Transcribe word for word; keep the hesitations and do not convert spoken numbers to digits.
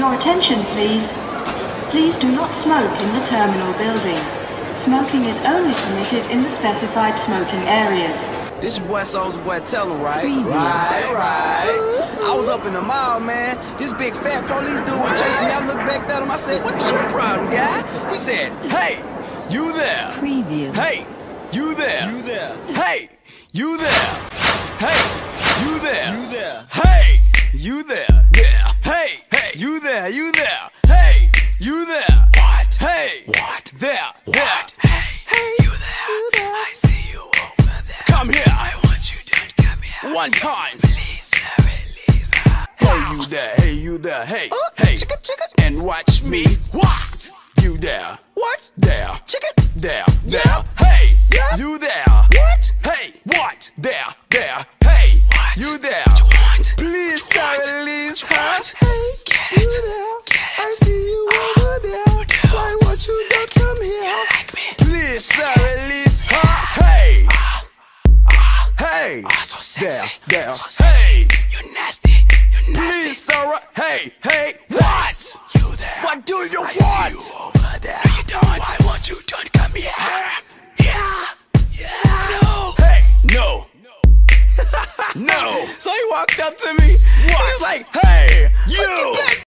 Your attention, please. Please do not smoke in the terminal building. Smoking is only permitted in the specified smoking areas. This your boy Soulja Boy Tell 'em, right? Preview. Right, right. I was up in the mall, man. This big fat police dude was chasing me. I looked back at him. I said, "What's your problem, guy?" He said, "Hey, you there? Preview. Hey, you there? You there? Hey, you there? Hey, you there? You there? Hey, you there? Yeah. Hey, hey, you there? You there? Hey, you there? What? Hey, what? There? What? Hey, hey, you there? You there? I see you over there. Come here. I want you to come here. One time. Please, release her. Hey, you there? Hey, you there? Hey, oh, hey, chicka, chicka. And watch me. What? You there? What? There. Chicka. There. There. Yeah. Hey, yeah. You there? What? Hey, what? There. There. Hey, what? You there? What you want? Please, sir, release her. Hey, get it. Get it. I see you uh, over there. Why won't you not come here? You like me? Please, sir, release her. Hey. Uh, uh, hey. Oh, so sexy. There. There. So hey. You nasty. You nasty. Please, sir. Hey. Hey. What? You there? What do you I want? See you over there. No, you don't. Why won't you don't come here? Yeah. Yeah. No. Hey. No. No. So he walked up to me. What? He was like, "Hey, you."